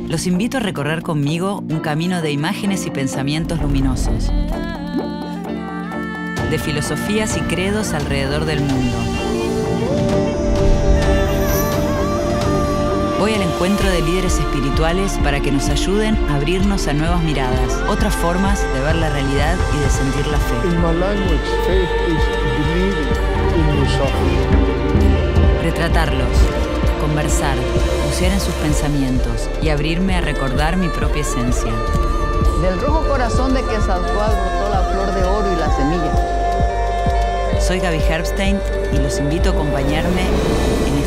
Los invito a recorrer conmigo un camino de imágenes y pensamientos luminosos, de filosofías y credos alrededor del mundo. Voy al encuentro de líderes espirituales para que nos ayuden a abrirnos a nuevas miradas, otras formas de ver la realidad y de sentir la fe. In my language, faith is believing in yourself. Retratarlos, conversar, bucear en sus pensamientos y abrirme a recordar mi propia esencia. Del rojo corazón de Quetzalcóatl brotó la flor de oro y la semilla. Soy Gaby Herbstein y los invito a acompañarme en